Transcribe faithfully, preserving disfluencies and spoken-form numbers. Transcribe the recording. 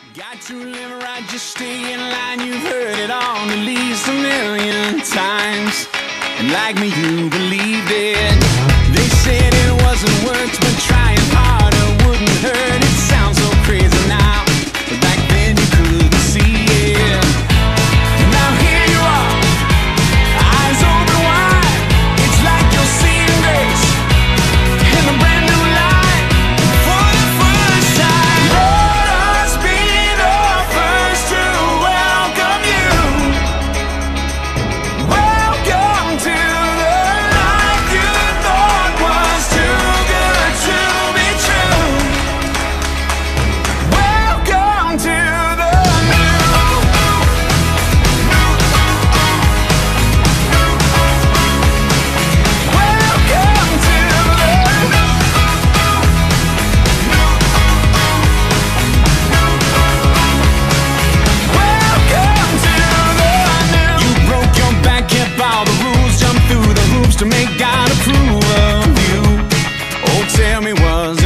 Got to live right, just stay in line. You've heard it on at least a million times, and like me, you believed it. They said it wasn't worth, but trying harder wouldn't hurt. It sounds so crazy now, but back then you couldn't see it. Now here you are, eyes open wide. It's like you're seeing grace in a brand new light for the first time. Let us be the first to welcome you. Welcome to the life you thought was too good to be true. Welcome to the new. Welcome to the new. Welcome to the new. You broke your back, kept all the rules, jumped through the hoops to make God approve of you. Oh, tell me, was